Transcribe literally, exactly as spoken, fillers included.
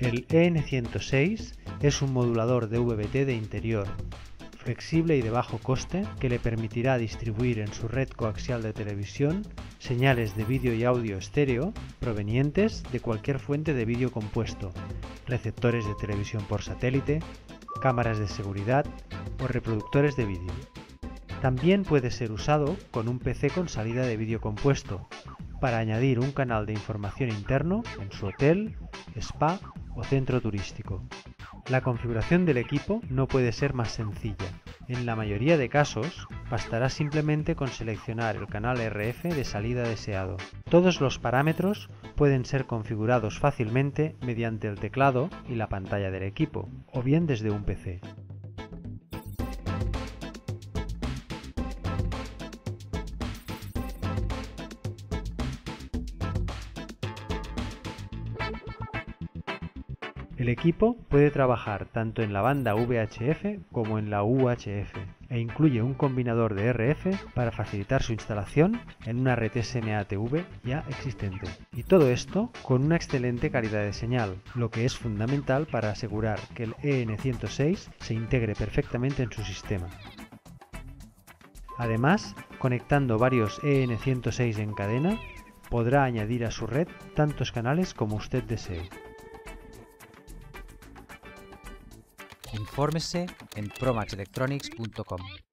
El E N ciento seis es un modulador de V B T de interior, flexible y de bajo coste, que le permitirá distribuir en su red coaxial de televisión señales de vídeo y audio estéreo provenientes de cualquier fuente de vídeo compuesto, receptores de televisión por satélite, cámaras de seguridad o reproductores de vídeo. También puede ser usado con un P C con salida de vídeo compuesto, para añadir un canal de información interno en su hotel, spa o centro turístico. La configuración del equipo no puede ser más sencilla. En la mayoría de casos, bastará simplemente con seleccionar el canal R F de salida deseado. Todos los parámetros pueden ser configurados fácilmente mediante el teclado y la pantalla del equipo, o bien desde un P C. El equipo puede trabajar tanto en la banda V H F como en la U H F e incluye un combinador de R F para facilitar su instalación en una red S M A T V ya existente. Y todo esto con una excelente calidad de señal, lo que es fundamental para asegurar que el E N ciento seis se integre perfectamente en su sistema. Además, conectando varios E N ciento seis en cadena, podrá añadir a su red tantos canales como usted desee. Infórmese en promax electronics punto com.